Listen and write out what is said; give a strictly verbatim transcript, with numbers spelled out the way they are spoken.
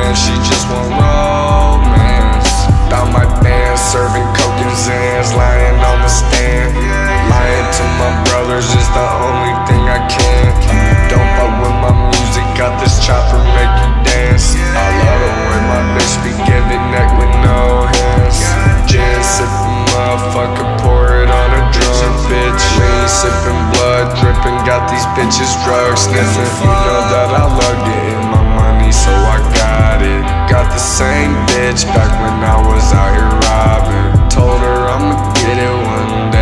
man, she just want romance. About my band, serving coke and Zans, lying on the stand. Lying to my brothers is the only thing I can. Don't fuck with my music, got this chopper make you dance. I love the way my bitch be giving neck with no hands. Gin sipping, motherfucker, pour it on a drum, bitch. Lean sipping, blood dripping, got these bitches drug sniffing. You know that I love getting my money, so I got it. Got the same bitch back when I was out here robbing. Told her I'ma get it one day.